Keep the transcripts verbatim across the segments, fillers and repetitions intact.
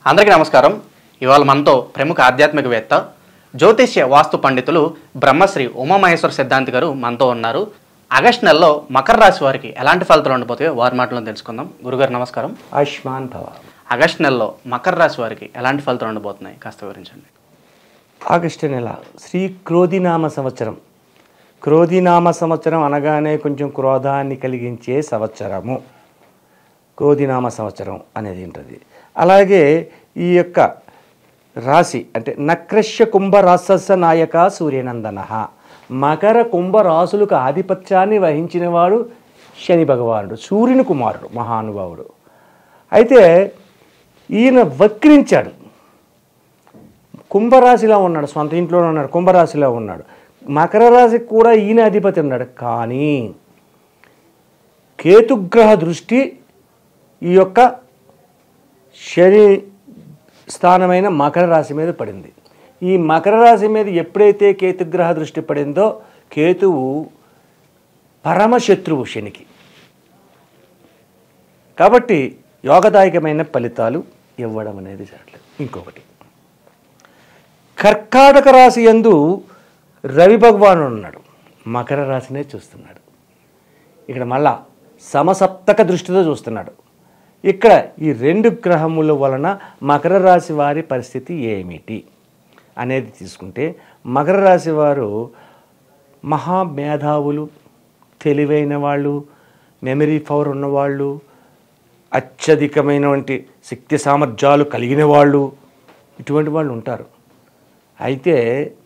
అందరికీ నమస్కారం. ఇవాళ మనతో ప్రముఖ ఆధ్యాత్మికవేత్త జ్యోతిష్య వాస్తు పండితులు బ్రహ్మశ్రీ ఉమామహేశ్వర సిద్ధాంతి గారు మనతో ఉన్నారు. ఆగస్టు నెలలో మకర రాశి వారికి ఎలాంటి ఫలితాలు ఉండబోతాయో వారి మాటల్లో తెలుసుకుందాం. గురుగారు నమస్కారం. ఆయుష్మాన్ భవ. ఆగస్టు నెలలో మకర రాశి వారికి ఎలాంటి ఫలితాలు ఉండబోతున్నాయి కాస్త వివరించండి. ఆగస్టు నెల శ్రీ క్రోధినామ సంవత్సరం. క్రోధినామ సంవత్సరం అనగానే కొంచెం క్రోధాన్ని కలిగించే సంవత్సరము క్రోధినామ సంవత్సరం అనేది ఉంటుంది. అలాగే ఈ యొక్క రాశి అంటే నక్రశ్య కుంభరాశస్య నాయక సూర్యనందన. మకర కుంభరాశులకు ఆధిపత్యాన్ని వహించినవాడు శని భగవానుడు, సూర్యుని కుమారుడు, మహానుభావుడు. అయితే ఈయన వక్రించాడు, కుంభరాశిలో ఉన్నాడు, సొంత ఇంట్లోనే ఉన్నాడు, కుంభరాశిలో ఉన్నాడు. మకర రాశికి కూడా ఈయన అధిపతి ఉన్నాడు. కానీ కేతుగ్రహ దృష్టి ఈ యొక్క శని స్థానమైన మకర రాశి మీద పడింది. ఈ మకర రాశి మీద ఎప్పుడైతే కేతుగ్రహ దృష్టి పడిందో కేతువు పరమశత్రువు శనికి. కాబట్టి యోగదాయకమైన ఫలితాలు ఇవ్వడం అనేది జరగలేదు. ఇంకొకటి, కర్కాటక రాశి యందు రవి భగవానుడు ఉన్నాడు, మకర రాశినే చూస్తున్నాడు. ఇక్కడ మళ్ళా సమసప్తక దృష్టితో చూస్తున్నాడు. ఇక్కడ ఈ రెండు గ్రహముల వలన మకర రాశి వారి పరిస్థితి ఏమిటి అనేది తీసుకుంటే, మకర రాశి వారు మహామేధావులు, తెలివైన వాళ్ళు, మెమరీ పవర్ ఉన్నవాళ్ళు, అత్యధికమైనటువంటి శక్తి సామర్థ్యాలు కలిగిన వాళ్ళు, ఇటువంటి వాళ్ళు ఉంటారు. అయితే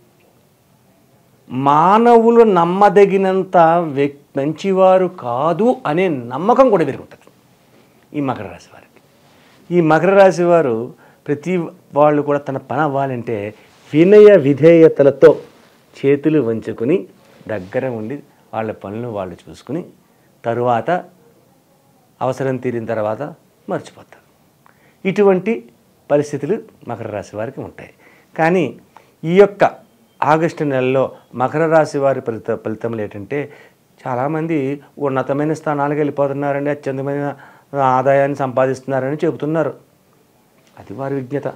మానవులు నమ్మదగినంత వ్యక్ మంచివారు కాదు అనే నమ్మకం కూడా పెరుగుతుంది ఈ మకర రాశి వారికి. ఈ మకర రాశి వారు ప్రతి వాళ్ళు కూడా తన పని అవ్వాలంటే వినయ విధేయతలతో చేతులు వంచుకుని దగ్గర ఉండి వాళ్ళ పనులు వాళ్ళు చూసుకుని తరువాత అవసరం తీరిన తర్వాత మర్చిపోతారు. ఇటువంటి పరిస్థితులు మకర రాశి వారికి ఉంటాయి. కానీ ఈ యొక్క ఆగస్టు నెలలో మకర రాశి వారి ఫలిత ఫలితములు ఏంటంటే, చాలామంది ఉన్నతమైన స్థానాలకు వెళ్ళిపోతున్నారండి, అత్యంతమైన ఆదాయాన్ని సంపాదిస్తున్నారని చెబుతున్నారు. అది వారి విజ్ఞత.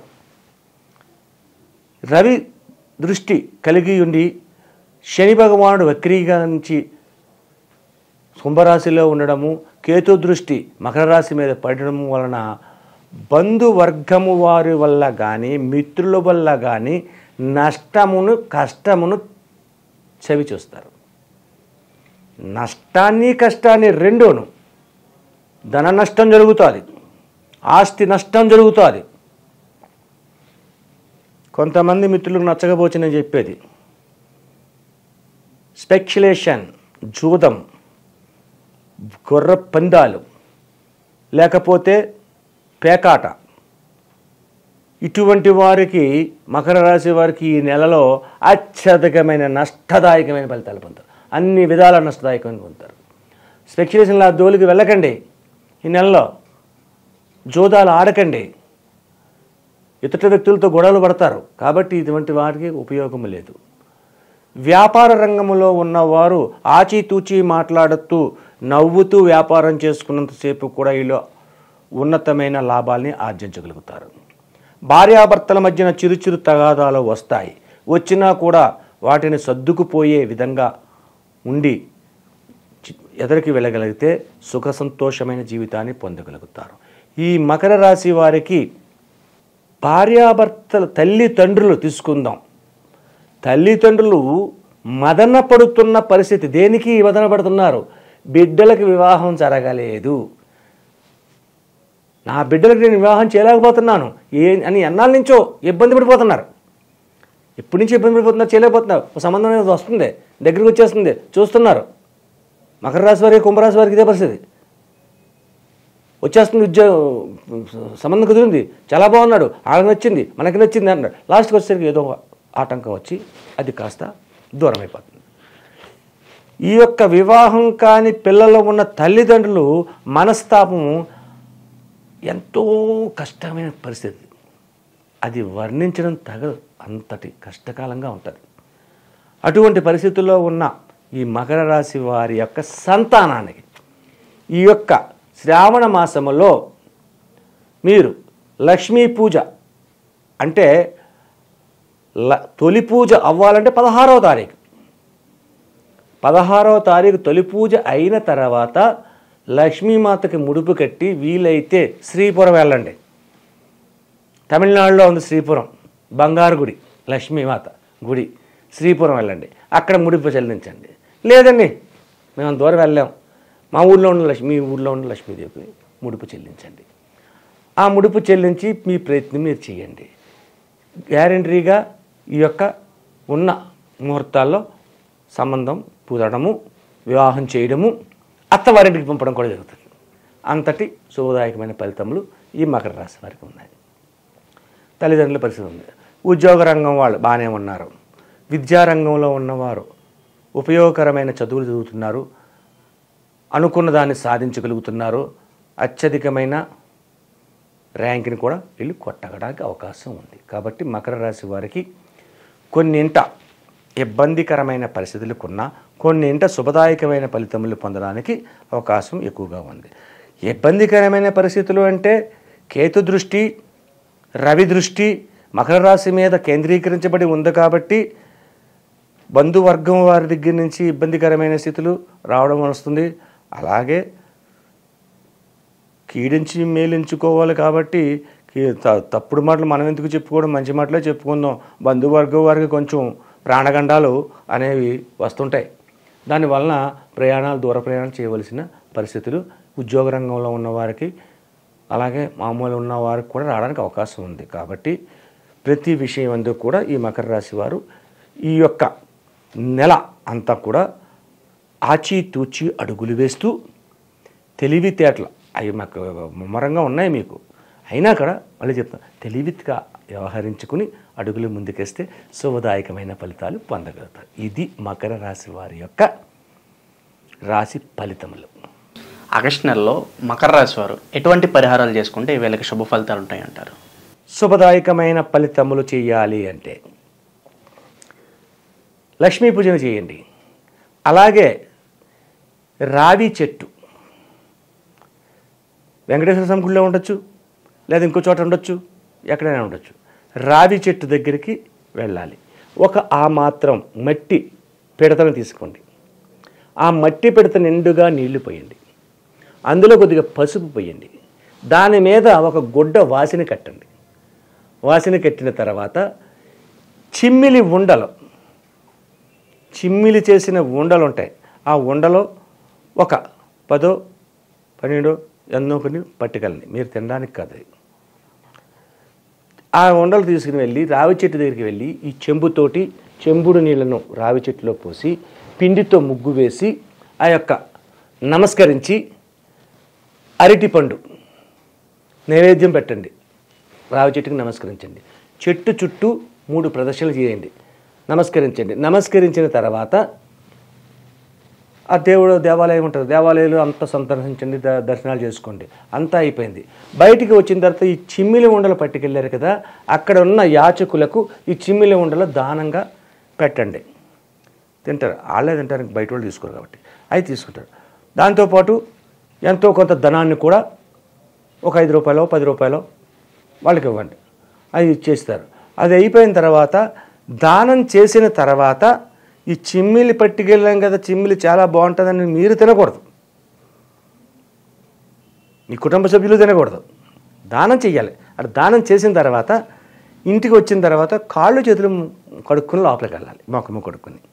రవి దృష్టి కలిగి ఉండి శని భగవానుడు వక్రీకరించి కుంభరాశిలో ఉండడము, కేతు దృష్టి మకర రాశి మీద పడడం వలన బంధువర్గము వారి వల్ల కానీ మిత్రుల వల్ల కానీ నష్టమును కష్టమును చవి చూస్తారు. నష్టాన్ని కష్టాన్ని రెండూను, ధన నష్టం జరుగుతుంది, ఆస్తి నష్టం జరుగుతుంది. కొంతమంది మిత్రులకు నచ్చకపోవచ్చని చెప్పేది స్పెక్యులేషన్, జూదం, గొర్ర పందాలు, లేకపోతే పేకాట. ఇటువంటి వారికి మకర రాశి వారికి ఈ నెలలో అత్యధికమైన నష్టదాయకమైన ఫలితాలు పొందుతారు. అన్ని విధాల నష్టదాయకమైన పొందుతారు. స్పెక్యులేషన్ల దోలికి వెళ్ళకండి. ఈ నెలలో జోదాలు ఆడకండి. ఇతర వ్యక్తులతో గొడవలు పడతారు. కాబట్టి ఇటువంటి వారికి ఉపయోగం లేదు. వ్యాపార రంగంలో ఉన్నవారు ఆచితూచి మాట్లాడుతూ నవ్వుతూ వ్యాపారం చేసుకున్నంతసేపు కూడా వీళ్ళు ఉన్నతమైన లాభాల్ని ఆర్జించగలుగుతారు. భార్యాభర్తల మధ్యన చిరుచిరు తగాదాలు వస్తాయి. వచ్చినా కూడా వాటిని సర్దుకుపోయే విధంగా ఉండి ఎదరికి వెళ్ళగలిగితే సుఖ సంతోషమైన జీవితాన్ని పొందగలుగుతారు. ఈ మకర రాశి వారికి భార్యాభర్తల తల్లిదండ్రులు తీసుకుందాం. తల్లిదండ్రులు మదన పడుతున్న పరిస్థితి. దేనికి మదన పడుతున్నారు? బిడ్డలకు వివాహం జరగలేదు, నా బిడ్డలకు నేను వివాహం చేయలేకపోతున్నాను ఏ అని ఎన్నాళ్ళ నుంచో ఇబ్బంది పడిపోతున్నారు. ఎప్పటి నుంచి ఇబ్బంది పడిపోతున్నారు, చేయలేకపోతున్నారు. ఒక సంబంధం అనేది వస్తుంది, దగ్గరికి వచ్చేస్తుంది, చూస్తున్నారు. మకర రాశి వారికి కుంభరాశి వారికి ఇదే పరిస్థితి. వచ్చేస్తుంది, ఉద్యోగం సంబంధం కుదిరింది, చాలా బాగున్నాడు, ఆమెకు నచ్చింది, మనకి నచ్చింది అన్నాడు. లాస్ట్కి వచ్చేసరికి ఏదో ఆటంకం వచ్చి అది కాస్త దూరం అయిపోతుంది. ఈ యొక్క వివాహం కాని పిల్లలు ఉన్న తల్లిదండ్రులు మనస్తాపం ఎంతో కష్టమైన పరిస్థితి. అది వర్ణించడం తగదు, అంతటి కష్టకాలంగా ఉంటుంది. అటువంటి పరిస్థితుల్లో ఉన్న ఈ మకర రాశి వారి యొక్క సంతానానికి ఈ యొక్క శ్రావణ మాసములో మీరు లక్ష్మీ పూజ అంటే ల తొలి పూజ అవ్వాలంటే పదహారవ తారీఖు పదహారవ తారీఖు తొలి పూజ అయిన తర్వాత లక్ష్మీమాతకి ముడుపు కట్టి వీలైతే శ్రీపురం వెళ్ళండి. తమిళనాడులో ఉంది శ్రీపురం, బంగారు గుడి, లక్ష్మీమాత గుడి. శ్రీపురం వెళ్ళండి, అక్కడ ముడుపు చెల్లించండి. లేదండి మేము అంత దూరం వెళ్ళాం, మా ఊళ్ళో ఉన్న లక్ష్మి మీ ఊళ్ళో ఉన్న లక్ష్మీదేవికి ముడుపు చెల్లించండి. ఆ ముడుపు చెల్లించి మీ ప్రయత్నం మీరు చేయండి. గ్యారంటీగా ఈ యొక్క ఉన్న ముహూర్తాల్లో సంబంధం కుదరడము, వివాహం చేయడము, అత్తవారింటికి పంపడం కూడా జరుగుతుంది. అంతటి శుభదాయకమైన ఫలితములు ఈ మకర రాశి వారికి ఉన్నాయి. తల్లిదండ్రుల పరిస్థితి ఉంది. ఉద్యోగ రంగం వాళ్ళు బాగానే ఉన్నారు. విద్యారంగంలో ఉన్నవారు ఉపయోగకరమైన చదువులు చదువుతున్నారు, అనుకున్న దాన్ని సాధించగలుగుతున్నారు. అత్యధికమైన ర్యాంక్ని కూడా వీళ్ళు కొట్టడానికి అవకాశం ఉంది. కాబట్టి మకర రాశి వారికి కొన్నింట ఇబ్బందికరమైన పరిస్థితులకున్నా కొన్నింట శుభదాయకమైన ఫలితములు పొందడానికి అవకాశం ఎక్కువగా ఉంది. ఇబ్బందికరమైన పరిస్థితులు అంటే కేతు దృష్టి, రవి దృష్టి మకర రాశి మీద కేంద్రీకరించబడి ఉంది. కాబట్టి బంధువర్గం వారి దగ్గర నుంచి ఇబ్బందికరమైన స్థితులు రావడం వస్తుంది. అలాగే కీడించి మేలించుకోవాలి. కాబట్టి తప్పుడు మాటలు మనం ఎందుకు చెప్పుకోవడం, మంచి మాటలే చెప్పుకుందాం. బంధువర్గం వారికి కొంచెం ప్రాణగండాలు అనేవి వస్తుంటాయి. దానివలన ప్రయాణాలు దూర ప్రయాణాలు చేయవలసిన పరిస్థితులు ఉద్యోగ రంగంలో ఉన్నవారికి అలాగే మామూలు ఉన్న వారికి కూడా రావడానికి అవకాశం ఉంది. కాబట్టి ప్రతి విషయం అందుకు కూడా ఈ మకర రాశి వారు ఈ యొక్క నెల అంతా కూడా ఆచితూచి అడుగులు వేస్తూ తెలివితేటలు అవి మాకు ముమ్మరంగా ఉన్నాయి మీకు, అయినా కూడా మళ్ళీ చెప్తాను, తెలివిగా వ్యవహరించుకుని అడుగులు ముందుకేస్తే శుభదాయకమైన ఫలితాలు పొందగలుగుతారు. ఇది మకర రాశి వారి యొక్క రాశి ఫలితములు. ఆగస్టు నెలలో మకర రాశి వారు ఎటువంటి పరిహారాలు చేసుకుంటే వీళ్ళకి శుభ ఫలితాలు ఉంటాయంటారు? శుభదాయకమైన ఫలితములు చేయాలి అంటే లక్ష్మీ పూజను చేయండి. అలాగే రావి చెట్టు వెంకటేశ్వర స్వామి గుడిలో ఉండొచ్చు, లేదా ఇంకో చోట ఉండొచ్చు, ఎక్కడైనా ఉండొచ్చు. రావి చెట్టు దగ్గరికి వెళ్ళాలి. ఒక ఆ మాత్రం మట్టి పిడతను తీసుకోండి. ఆ మట్టి పిడత నిండుగా నీళ్లు పోయండి. అందులో కొద్దిగా పసుపు పోయండి. దాని మీద ఒక గుడ్డ వాసిని కట్టండి. వాసిని కట్టిన తర్వాత చిమ్మిలి ఉండలు చిమ్మిలి చేసిన ఉండలు ఉంటాయి. ఆ ఉండలో ఒక పదో పన్నెండో ఎన్నో కొన్ని పట్టుకెళ్ళండి, మీరు తినడానికి కాదు. ఆ ఉండలు తీసుకుని వెళ్ళి రావి చెట్టు దగ్గరికి వెళ్ళి ఈ చెంబుతోటి చెంబుడు నీళ్లను రావి చెట్టులో పోసి పిండితో ముగ్గు వేసి ఆ యొక్క నమస్కరించి అరటిపండు నైవేద్యం పెట్టండి. రావి చెట్టుకి నమస్కరించండి. చెట్టు చుట్టూ మూడు ప్రదక్షిణలు చేయండి, నమస్కరించండి. నమస్కరించిన తర్వాత ఆ దేవుడు దేవాలయం ఉంటుంది, దేవాలయాలు అంతా సందర్శించండి, దర్శనాలు చేసుకోండి. అంతా అయిపోయింది. బయటికి వచ్చిన తర్వాత ఈ చిమ్మిలి ఉండలు పట్టుకెళ్ళారు కదా, అక్కడ ఉన్న యాచకులకు ఈ చిమ్మిలి ఉండలు దానంగా పెట్టండి. తింటారు, వాళ్ళే తింటారు, బయట వాళ్ళు తీసుకోరు కాబట్టి అవి తీసుకుంటారు. దాంతోపాటు ఎంతో కొంత ధనాన్ని కూడా ఒక ఐదు రూపాయలు పది రూపాయలు వాళ్ళకి ఇవ్వండి, అది ఇచ్చేస్తారు. అది అయిపోయిన తర్వాత దానం చేసిన తర్వాత ఈ చిమ్మిలి పట్టుకెళ్ళాం కదా, చిమ్మిలి చాలా బాగుంటుందని మీరు తినకూడదు, మీ కుటుంబ సభ్యులు తినకూడదు, దానం చెయ్యాలి. అది దానం చేసిన తర్వాత ఇంటికి వచ్చిన తర్వాత కాళ్ళు చేతులు కడుక్కుని లోపలికి వెళ్ళాలి, మొక్కము కడుక్కుని.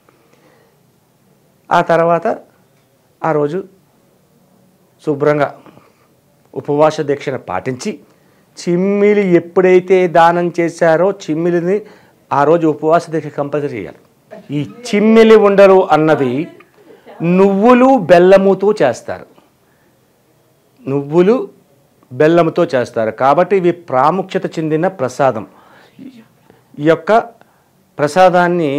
ఆ తర్వాత ఆ రోజు శుభ్రంగా ఉపవాస దీక్షణ పాటించి చిమ్మిలి ఎప్పుడైతే దానం చేశారో చిమ్మిలిని ఆ రోజు ఉపవాస దీక్ష కంపల్సరీ చేయాలి. ఈ చిమ్మిలి ఉండలు అన్నవి నువ్వులు బెల్లముతో చేస్తారు, నువ్వులు బెల్లముతో చేస్తారు. కాబట్టి ఇవి ప్రాముఖ్యత చెందిన ప్రసాదం. ఈ యొక్క ప్రసాదాన్ని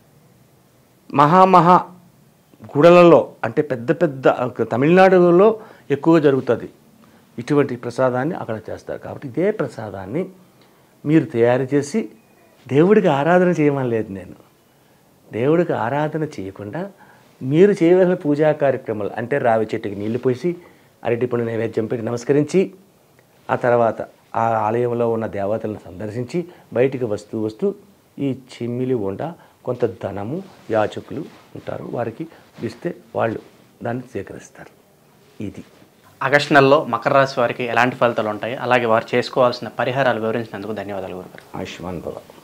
మహామహా గుడలలో అంటే పెద్ద పెద్ద తమిళనాడులో ఎక్కువగా జరుగుతుంది. ఇటువంటి ప్రసాదాన్ని అక్కడ చేస్తారు. కాబట్టి ఇదే ప్రసాదాన్ని మీరు తయారు చేసి దేవుడికి ఆరాధన చేయమని లేదు నేను. దేవుడికి ఆరాధన చేయకుండా మీరు చేయవలసిన పూజా కార్యక్రమాలు అంటే రావి చెట్టుకి నీళ్లు పోసి అరటిపండు నైవేద్యం పెట్టి నమస్కరించి ఆ తర్వాత ఆ ఆలయంలో ఉన్న దేవతలను సందర్శించి బయటికి వస్తూ వస్తూ ఈ చిమ్మిలి ఉండ కొంత ధనము యాచకులు ఉంటారు, వారికి ఇస్తే వాళ్ళు దాన్ని స్వీకరిస్తారు. ఇది ఆగస్టు నెలలో మకర రాశి వారికి ఎలాంటి ఫలితాలు ఉంటాయి, అలాగే వారు చేసుకోవాల్సిన పరిహారాలు వివరించినందుకు ధన్యవాదాలు గురుగారు. ఆయుష్మాన్ భవ.